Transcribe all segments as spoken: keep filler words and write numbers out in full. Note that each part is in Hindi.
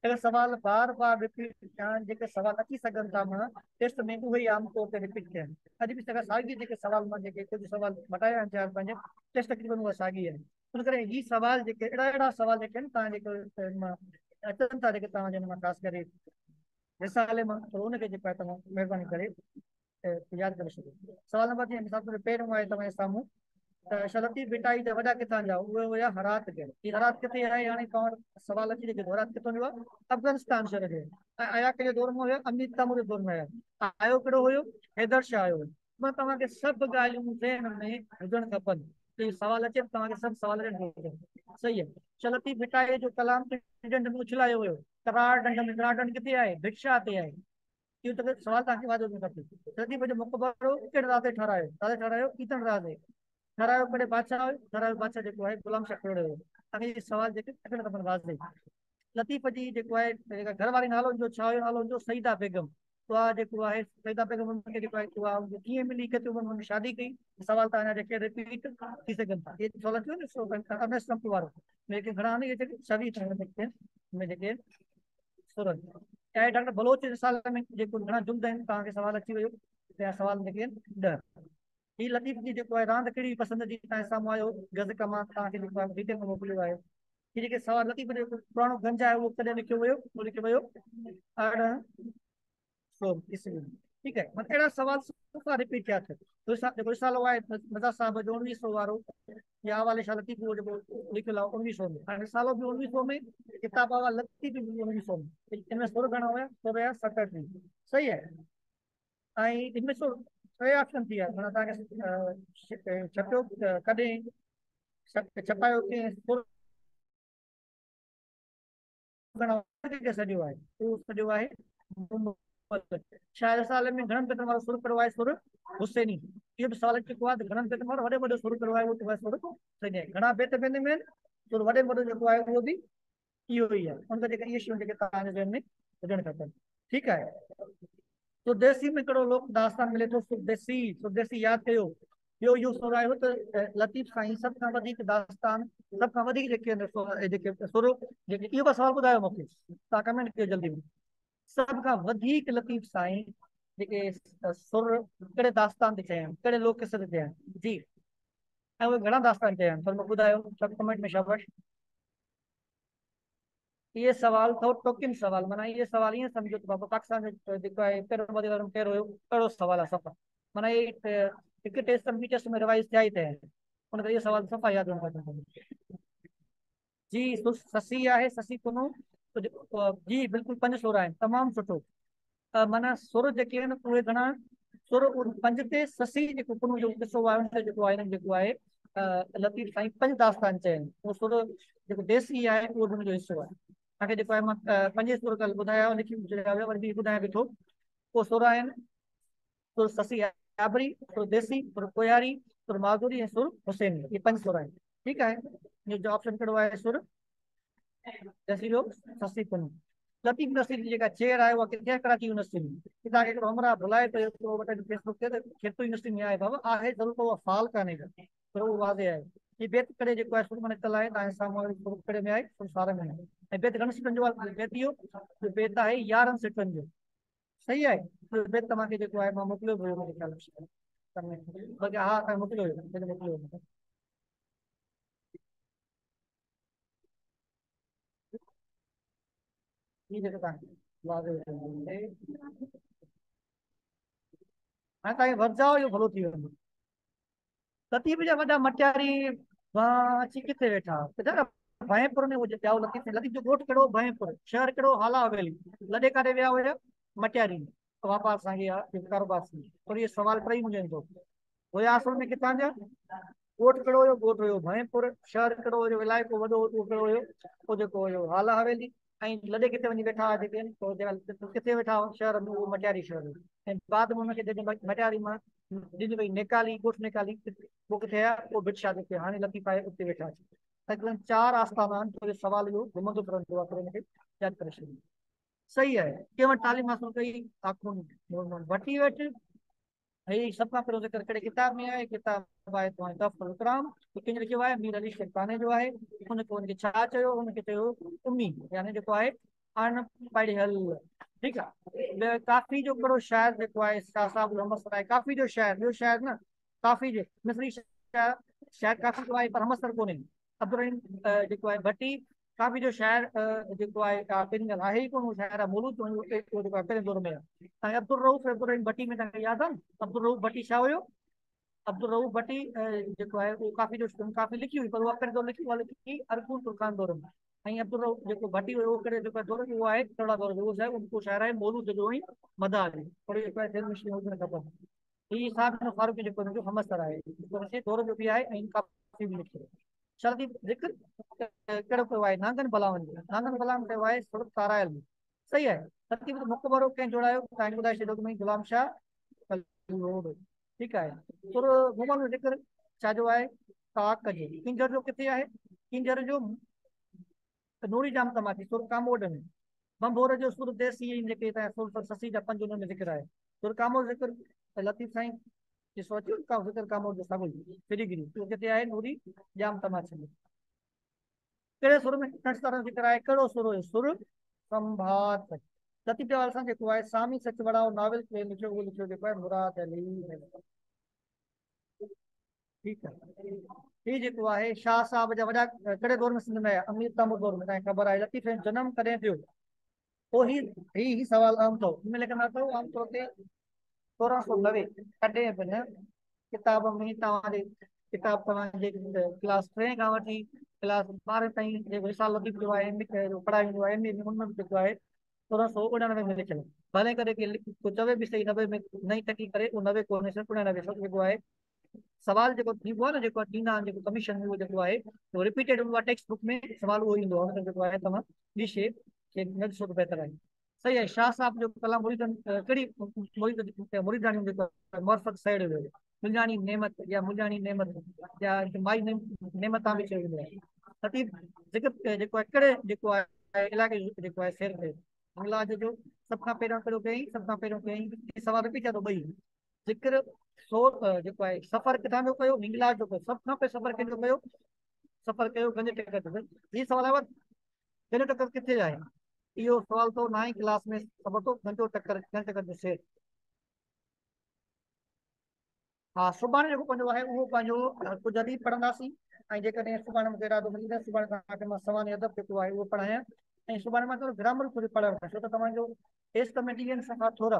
अगर सवाल बार बार रिपीट कयां, जेके सवाल अची सघनि था मां टेस्ट में, उहे ई आम तौर ते रिपीट कयनि। अॼु बि अगरि साॻी जेके सवाल मां जेके कुझु सवाल मटाया आहिनि चारि पंज, टेस्ट तक़रीबन उहा साॻी आहे। उन करे ही सवाल जेके अहिड़ा अहिड़ा सवाल जेके आहिनि तव्हां जेके मां अचनि था, जेके तव्हां जिन मां ख़ासि करे रिसाले मां, त उनखे जेको आहे तव्हां महिरबानी करे अ, यादि करे छॾियो। सवाल नंबर जीअं मिसाल तौर ते पहिरियों आहे तव्हांजे साम्हूं, त शलती भिटाई जा वॾा किथां जा? उहे हुया हरात के। ही हरात किथे आहे? हाणे तव्हां वटि सवाल अची जेके हरात किथां जो आहे? अफगानिस्तान शहर जो। ऐं आया कहिड़े दौर में हुयो? अमीर तैमूर जे दौर में आया। आयो कहिड़ो हुयो? हैदर शाह आयो हुयो। मां तव्हांखे सभु ॻाल्हियूं ज़हन में हुजणु खपनि, त सवाल अचे तव्हांखे सभु सवाल ॾियणु खपनि। सही आहे। शलती भिटाई जो कलाम डंड में उछलायो हुयो। करार डंड में, करार डंड किथे आहे? भिक्षा ते आहे। इहो त सवाल तव्हांखे वाजो में खपे। शलती जो मक़बरो कहिड़े राह ते ठारायो? राह ठारायो ईतन राह ते ठारायो। कॾहिं बादशाह हुयो? ठारायो बादशाह जेको आहे गुलाम शाह खोड़े हुयो। तव्हांखे इहे सवाल जेके अचणु खपनि वाज़े। लतीफ़ जी जेको आहे जेका घरवारी नालो जो छा हुयो? नालो जो सईदा बेगम। उहा जेको आहे सईदा बेगम, उनखे जेको आहे उहा कीअं मिली, केतिरी उमिरि में हुन शादी कई? सवाल तव्हांजा जेके रिपीट थी सघनि था। इहे सवाल थियो न अनस नंबर वारो, लेकिन घणा आहिनि इहे जेके छवीह जेके आहिनि में जेके सुरनि। चाहे डॉक्टर बलोच रिसाले में जेको घणा जुल्द आहिनि, तव्हांखे सवाल अची वियो। त सवाल जेके आहिनि ॾह। ही लतीफ़ जी जेको आहे रांदि कहिड़ी पसंदि जी तव्हांजे साम्हूं आयो गज़ कमां तव्हांखे जेको आहे डिटेल में मोकिलियो आहे। ही जेके सवाल लतीफ़ जो पुराणो गंज आहे उहो कॾहिं लिखियो वियो? उहो लिखियो वियो अरिड़हं सौ ईस्वी में। ठीकु आहे। मतलब अहिड़ा सवाल सुठा रिपीट थिया थिए। जेको रिसालो आहे नज़र साहिब जो उणिवीह सौ वारो, या हवाले शाह लतीफ़ उहो जेको लिखियल आहे उणिवीह सौ में, हाणे रिसालो बि उणिवीह सौ में, किताब आहे लतीफ़ बि उणिवीह सौ में। इनमें सुर घणा हुया? सुर हुया सतटीह। सही आहे। ऐं इनमें सुर टे ऑप्शन थी विया। माना तव्हांखे छपियो कॾहिं, छपायो कीअं, सुर घणा सॼो आहे? उहो सॼो आहे शायदि साल में घणनि पेटनि वारो सुर कहिड़ो आहे? सुर हुसैनी। इहो बि सवाल अची चुको आहे त घणनि पेटनि वारो वॾे वॾो सुर कहिड़ो आहे? उहो आहे सुर हुसैनी। घणा बेत वेंदे में सुर वॾे वॾो जेको आहे उहो बि इहो ई आहे। उनखे जेके इहे शयूं जेके तव्हांजे ज़हन में हुजणु खपनि। ठीकु आहे। सुदेसी में कहिड़ो लोक दास्तान मिले थो? सुदेसी, सुदेसी यादि कयो। ॿियो इहो सुर आयो त लतीफ़ साईं सभ खां वधीक दास्तान, सभ खां वधीक जेके आहिनि जेके सुर जेके, इहो बि सवाल ॿुधायो मूंखे, तव्हां कमेंट कयो जल्दी में। सभ खां वधीक लतीफ़ साईं जेके सुर कहिड़े दास्तान ते चया आहिनि, कहिड़े लोक किसे ते चया आहिनि? जी। ऐं उहे घणा दास्तान चया आहिनि? पर मूंखे ॿुधायो सभु कमेंट में। शाबाश। ये सवाल अथव टोकिन सवाल। माना ये सवाल ईअं सम्झो त बाबा पाकिस्तान में जेको आहे पहिरियों वधीक कहिड़ो हुयो? अहिड़ो सवाल आहे सफ़ा। माना ये हिकु टेस्ट ॿी टेस्ट में रिवाइज़ थिया ई थिया आहिनि। उन करे इहे सवाल सफ़ा यादि रखणु खपनि। जी सु- ससी आहे, ससी कुनू। जी बिल्कुलु पंज सुर आहिनि। तमामु सुठो। अ, माना सुर जेके आहिनि उहे घणा? सुर उन पंज ते ससी जेको कुनू जो किसो आहे उनते जेको आहे हिननि जेको आहे अ, लतीफ़ साईं पंज दास्तान चया आहिनि। उहो सुर जेको देसी आहे उहो बि हुनजो हिसो आहे। तव्हांखे जेको आहे मां अ, पंजे सुर कल्ह ॿुधाया, लिखी छॾिया हुया, वरी बि ॿुधायां वेठो। पोइ सुर आहिनि सुर ससी आबरी, सुर देसी, सुर कोयारी, सुर माधुरी ऐं सुर हुसैनी। इहे पंज सुर आहिनि। ठीकु आहे। मुंहिंजो ऑप्शन कहिड़ो आहे? सुर देसी जो ससी कुनू। लतीफ़ नसीर जी जेका चेयर आहे उहा किथे आहे? कराची यूनिवर्सिटी में। तव्हांखे हिकिड़ो हमरा भुलाए पियो फेसबुक ते, त खेतू यूनिवर्सिटी में आहे बाबा, आहे ज़रूर, पर उहा फाल कान्हे का, पर उहो वाज़े आहे। ही बेत करे जेको आहे सुरमन तल आहे तव्हांजे साम्हूं सुर करे में आहे, सुर सार में आहे। ऐं बेत घणनि सीटनि जो आहे? बेत इहो बेत आहे यारहं सीटनि जो। सही आहे। तो बेत तव्हांखे जेको आहे मां मोकिलियो हुयो मुंहिंजे ख़्याल में। बाक़ी हा तव्हां मोकिलियो हुयो, मोकिलियो हुयो। ही जेको तव्हांखे वाज़े हाणे तव्हांखे भरिजाओ, इहो भलो थी वेंदो। लतीफ़ जा वॾा मटियारी वाह अची किथे वेठा? ॿुधायो न, भयपुर में हुजे पिया लतीफ़। लतीफ़ जो ॻोठ कहिड़ो? भयपुर। शहर कहिड़ो? हाला हवेली। लॾे काॾे विया हुया? मटियारी में वापार सां या कारोबार सां। पर इहे सवाल टई मुंहिंजो ईंदो हुया असुल में किथां जा? ॻोठ कहिड़ो हुयो? ॻोठ हुयो भयपुर। शहर कहिड़ो हुयो? इलाइक़ो वॾो उहो कहिड़ो हुयो? उहो जेको हुयो हाला हवेली। ऐं लॾे किथे वञी वेठा हुआ जेके आहिनि, पोइ जेका किथे वेठा हुआ शहर में, उहो मटियारी शहर हुयो। ऐं बाद में हुनखे जॾहिं मटियारी मां ॾिनी वई नेकाली, ॻोठ नेकाली, पोइ किथे आया? पोइ भिक्षा जेके हाणे लतीफ़ आहे उते वेठा अची। तक़रीबन चारि आस्थाना आहिनि, तो सवाल इहो घुमंदो फिरंदो आहे, पर हिनखे यादि करे छॾियो। सही आहे। कंहिं वटि तालीम हासिल कई? आखून वठी वेठ। ही सभ खां पहिरियों ज़िक्र कहिड़े किताब में आहे? किताब आहे तव्हांजो तहफ़ुज़ुल इकराम। कंहिंजो लिखियो आहे? मीर अली शेरकाने जो आहे। हुनखे हुनखे छा चयो? हुनखे चयो उम्मी, यानी जेको आहे अनपढ़ियल। ठीकु आहे। काफ़ी जो कहिड़ो शाइर जेको आहे शाह साहब मोहम्मद सराय काफ़ी जो शाइर ॿियो शाइर न काफ़ी जो मिस्री शाइर शाइर काफ़ी जो आहे पर हमसर कोन्हे। अब्दुल रहीम अ, जेको आहे भट्टी काफ़ी जो शाइर अ, जेको आहे अ, पहिरीं ॻाल्हि आहे ई कोन उहो शाइर आहे मौलूद उहो उहो जेको आहे पहिरें दौर में आहे। ऐं अब्दुल रऊफ़ अब्दुल रहीम भट्टी में तव्हांखे यादि आहे अब्दुल रऊफ़ भट्टी छा हुयो। अब्दुल रऊफ़ भट्टी अ, जेको आहे उहो काफ़ी जो काफ़ी लिखी हुई पर उहा कहिड़े दौर लिखी उहा लिखी अरकून तुर्कान दौर में। ऐं अब्दुल रऊफ़ जेको भट्टी हुयो उहो कहिड़े जेको आहे दौर में उहो आहे थोरा दौर में उहो शायदि उनको शाइर आहे मौलूद जो ई मदार थोरी जेको आहे दिलि मुश्किल हुजणु खपनि। हीअ साहब जो फारूक जेको हिनजो हमसर आहे जेको दौर जो बि आहे ऐं काफ़ी बि लिखियो आहे। शादी ज़िक्र अ, कहिड़ो कयो आहे नांगन बलावन जो नांगन बलावन कयो आहे सुरत तारायल में। सही आहे। तरतीब मुकबरो कंहिं जोड़ायो तव्हांखे ॿुधाए छॾियो कि गुलाम शाह कलोड। ठीकु आहे। पर घुमण जो ज़िक्र छाजो आहे काक जो किंजर जो किथे आहे किंजर जो नूरी जाम तमाची सुर कामोड में। बंबोर जो सुर देसी जेके तव्हां सुर ससी जा पंज हुन में ज़िक्र आहे। सुर कामोड ज़िक्र लतीफ़ साईं ॾिसो अचो का ज़िक्र कामोड जो सभु फिरिगिरी उहो किथे आहे नूरी जाम तमाचे में। कहिड़े सुर में नक्श तरह ज़िक्र आहे कहिड़ो सुर हुयो सुर संभात। लतीफ़ जवाल सां जेको आहे सामी सच बड़ाओ नाविल खे लिखियो उहो लिखियो जेको आहे मुराद अली। ठीकु आहे। हीउ जेको आहे शाह साहब जा वॾा कहिड़े दौर में सिंध में आया अमीर तामूर दौर में तव्हांखे ख़बर आहे लतीफ़ जो जनम कॾहिं थियो। पोइ ही ही ही सवाल आम अथव हिन में लिखंदा अथव आम तौर ते सोरहं सौ नवे कॾहिं बि न किताब में तव्हांजे किताब तव्हांजे क्लास टे खां वठी क्लास ॿारहें ताईं जेको हिसाब लतीफ़ जो आहे पढ़ाई वेंदो आहे एम ए में उन में जेको आहे सोरहं सौ उणानवे में लिखियलु भले करे कि को चवे बि सही नवे में नई टकी करे उहो नवे कोन्हे सिर्फ़ु उणानवे सौ जेको आहे सवाल जेको थींदो आहे न जेको ॾींदा आहिनि जेको कमीशन उहो जेको आहे उहो रिपीटेड हूंदो आहे टेक्स्ट बुक में सवाल उहो ईंदो आहे हुन जेको आहे तव्हां ॾिसे खे न ॾिसो त बहितर आहे। सही आहे। शाह साहब जो कलाम मुरीदनि कहिड़ी मुरीद मुरीदानी जेको आहे मरफत साइड वियो मुंजानी नेमत या मुंजानी नेमत या माई नेम नेमत बि चयो वेंदो आहे। लतीफ़ ज़िक्र जेको आहे कहिड़े जेको आहे इलाइक़े जो जेको आहे शेर कयो इंग्लैंड जो सभ खां पहिरियों कहिड़ो कयईं सभ खां पहिरियों कयईं सवाल रिपीट थिया थो ॿई ज़िक्र सो जेको आहे सफ़र किथां जो कयो इंग्लैंड जो कयो सभ खां पहिरियों सफ़र कंहिंजो कयो सफ़र कयो गंज टेकर जो हीअ सवाल आहे गंज टकर किथे आहे इहो सवाल अथव नाई क्लास में ख़बर अथव गंजो टकर गंज टकर जो शेर। हा सुभाणे जेको पंहिंजो आहे उहो पंहिंजो कुझु अदीब पढ़ंदासीं ऐं जेकॾहिं सुभाणे मूंखे इरादो मिली त सुभाणे तव्हांखे मां सवानी अदब जेको आहे उहो पढ़ायां ऐं सुभाणे मां थोरो ग्रामर कुझु पढ़ायो छो त तव्हांजो टेस्ट कमेटी आहिनि सफ़ा थोरा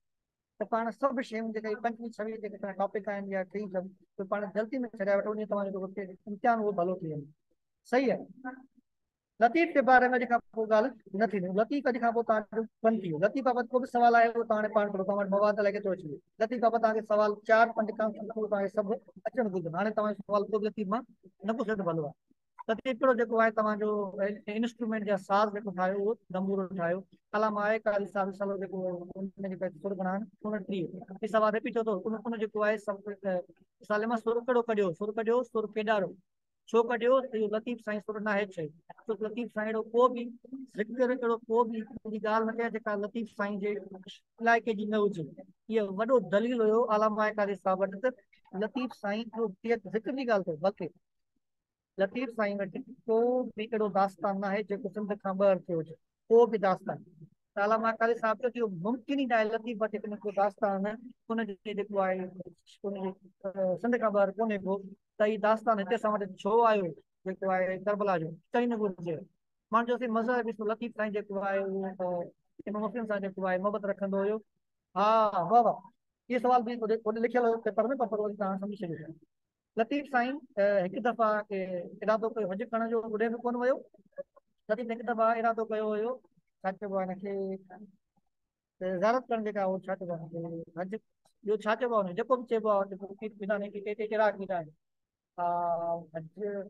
त पाण सभु शयूं जेके पंजवीह छवीह जेके तव्हां टॉपिक आहिनि या कई सभु त पाण जल्दी में छॾाए वठो उन तव्हांजो जेको इम्तिहान उहो भलो थी वेंदो। सही आहे। लतीफ़ के बारे में जेका पोइ ॻाल्हि न थींदी लतीफ़ अॼु खां पोइ तव्हांजो बंदि थी वियो लतीफ़ बाबति को बि सवाल आहे उहो तव्हां हाणे पाण पढ़ो तव्हां वटि मवाद लॻे थो अची वियो लतीफ़ बाबति तव्हांखे सवाल चारि पंज खां तव्हांखे सभु अचणु घुरिजनि हाणे तव्हांजो सवाल को बि लतीफ़ मां न पुछे त भलो आहे। लतीफ़ हिकिड़ो जेको आहे तव्हांजो इंस्ट्रूमेंट जा साज़ जेको ठाहियो उहो दंबूरो ठाहियो कलाम आहे काली साहिब सालो जेको उनजे सुर बणान उणटीह ही सवाल रिपीट थियो उन उन जेको आहे सभु साले मां सुर कहिड़ो कढियो सुर कढियो सुर केॾारो छो कढियो त इहो लतीफ़ साईं सुर न आहे चई छो त लतीफ़ साईं अहिड़ो को बि ज़िक्र अहिड़ो को बि जी ॻाल्हि न कया जेका लतीफ़ साईं जे इलाइक़े जी न हुजे इहो वॾो दलील हुयो आलामा काली साहब वटि त लतीफ़ साईं जो ज़िक्र जी ॻाल्हि अथव बल्कि लतीफ़ साईं वटि को बि अहिड़ो दास्तान न आहे जेको सिंध खां ॿाहिरि थियो हुजे को बि दास्तान ताला मां काले साहब चयो इहो मुमकिन ई न आहे लतीफ़ वटि हिकु को दास्तान हुनजे जेको आहे हुनजे सिंध खां ॿाहिरि कोन्हे को त हीउ दास्तान हिते असां वटि छो आयो जेको आहे करबला जो चई न घुरिजे मां चयोसीं मज़हब ॾिसो लतीफ़ साईं जेको आहे उहो इमाम मुस्लिम सां जेको आहे मोहबत रखंदो हुयो। हा वाह वाह इहो सवाल बि होॾे लिखियल हुयो पेपर में पर वरी तव्हां सम्झी छॾियो लतीफ़ साईं हिकु दफ़ा इरादो कयो हज करण जो होॾे बि कोन वियो लतीफ़ हिकु दफ़ा इरादो कयो हुयो छा चइबो आहे हिनखे ज़ारत करण जेका उहो छा चइबो आहे हज ॿियो छा चइबो आहे जेको बि चइबो आहे जेको टे कहिड़ा कीड़ा आहिनि हा हज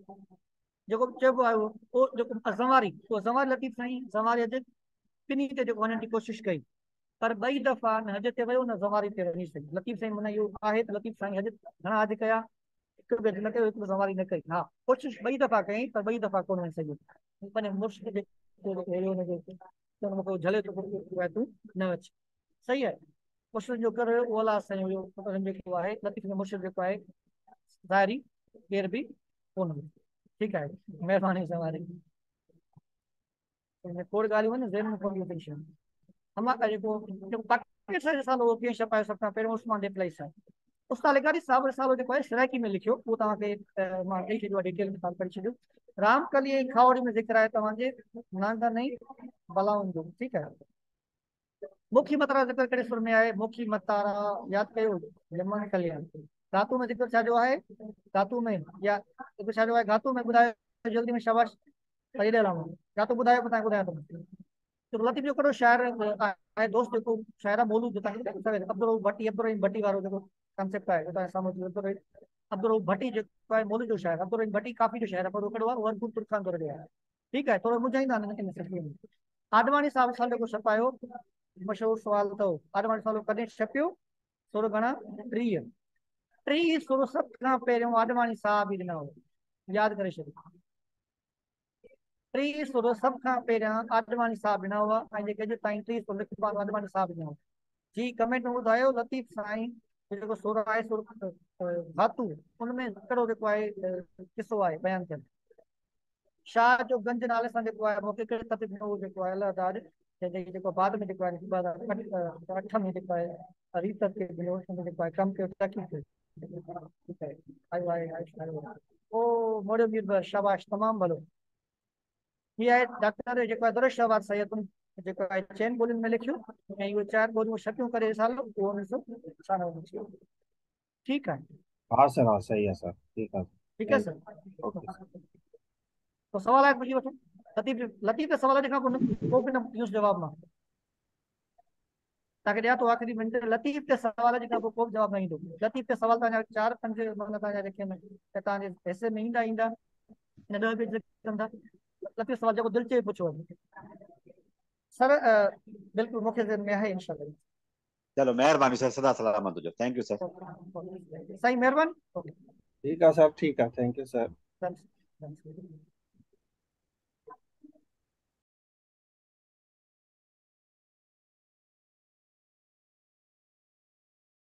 जेको बि चइबो आहे उहो जेको ज़वारी उहो ज़वारी लतीफ़ साईं ज़वारी हज ॿिन्ही ते जेको वञण जी कोशिशि कई पर ॿई दफ़ा न हज ते वियो न ज़वारी ते वञी सघी लतीफ़ साईं माना इहो आहे त लतीफ़ साईं हज घणा हज कया हिकु बि हज न कयो हिकु ज़वारी न कई हा कोशिशि ॿई दफ़ा कई पर ॿई दफ़ा कोन वञी सघियो पंहिंजे मुर्शिद मूंखे झले थो तूं न अच सही आहे मुर्शिद जो कर हुयो उहो अलाह साईं हुयो जेको आहे लतीफ़ जो मुर्शिद जेको आहे ज़ाहिरी केर बि कोन हुयो। ठीकु आहे महिरबानी ज़वारी खोड़ ॻाल्हियूं आहिनि ज़हन में पवंदियूं अथई शयूं। हमारा जेको जेको पाकिस्तान सां सालो कीअं छपायो सभ खां पहिरियों उस्मान डिप्लाई सां उस्ताद लिखारी साहब सालो जेको आहे सिराइकी में लिखियो, उहो तव्हांखे अ, मां ॾेई छॾियो आहे, डिटेल में तव्हां पढ़ी छॾियो। रामकली ऐं खावड़ी में ज़िक्र आहे तव्हांजे नांगन ऐं बलाउनि जो, ठीकु आहे। मुखी मतरा ज़िक्र कहिड़े सुर में आहे? मुखी मतारा यादि कयो, यमन कल्याण। धातु में ज़िक्र छाजो आहे? धातु में या ज़िक्र छाजो आहे? धातु में ॿुधायो जल्दी में, शाबाश। सही ॾेराम धातु ॿुधायो, पोइ तव्हांखे ॿुधायां थो। तो लतीफ़ जो कहिड़ो शाइर आहे दोस्त, जेको शाइर आहे मौलूद जो तव्हांखे अब्दुल रऊफ़ भट्टी, अब्दुल रहीम भट्टी वारो जेको कॉन्सेप्ट आहे, तव्हांजे साम्हूं अब्दुल रहीम अब्दुल रऊफ़ भट्टी जेको आहे मौलूद जो शाइर, अब्दुल रहीम भट्टी काफ़ी जो शाइर आहे, पर उहो कहिड़ो आहे? वर्गुल तुर्खान जो आहे, ठीकु आहे। थोरो मुंझाईंदा आहिनि हिन सिलसिले में। आडवाणी साहब साल जेको छपायो, मशहूरु सुवाल अथव, आडवाणी साल कॾहिं छपियो? सुर घणा? टीह। टीह सुर सभ खां पहिरियों आडवाणी साहब ई ॾिना हुआ, यादि करे छॾियो। टीह सुर सभ खां पहिरियां आडवाणी साहब ॾिना हुआ, ऐं जेके अॼु ताईं टीह सुर लिखबा आडवाणी साहब ॾिना हुआ। जी कमेंट में ॿुधायो लतीफ़ साईं जेको सुर आहे, सुर धातु, उनमें कहिड़ो जेको आहे किसो आहे बयानु कयल? शाह जो गंज नाले सां जेको आहे मूंखे कहिड़े तर्तीब में उहो जेको आहे अलाह दाद जेको बाद में जेको आहे ॿ हज़ार अठ में जेको आहे रीत ते मिलियो, जेको आहे कमु कयो, तहक़ीक़ कयो, ठीकु आहे। आयो आहे आयो आहे ओ मोड़ियो मीर, शाबाश, तमामु भलो। हीअ आहे डॉक्टर जेको आहे दुरुश शहबाज सैयद, जेको आहे चइनि ॿोलियुनि में लिखियो, ऐं इहो चारि ॿोलियूं छपियूं करे साल उहो उणिवीह सौ छहानवे में थियो। ठीकु आहे। हाँ सर, हाँ सही है सर, ठीक है। ठीकु आहे थैंक सर। Okay sir. तो सवाल आहे पुछी वठो। लतीफ़ लतीफ़ जे सवाल खां पोइ को बि न ॾियोसि जवाब मां तव्हांखे ॾियां थो आख़िरी मिंट। लतीफ़ ते सवाल जे खां पोइ को बि जवाब न ईंदो। लतीफ़ ते सवाल तव्हांजा चारि पंज मतिलबु तव्हांजा जेके आहिनि तव्हांजे हिसे में ईंदा ईंदा हिन ॾह पेज कंदा। लतीफ़ सवाल जेको दिलि चई पुछो सर, बिल्कुलु मूंखे ज़हन में आहे इंशाल्लाह। चलो महिरबानी सर, सदा सलामत हुजो। Thank you sir. साईं महिरबानी। ठीक है सर, ठीक है, थैंक यू सर। ओके।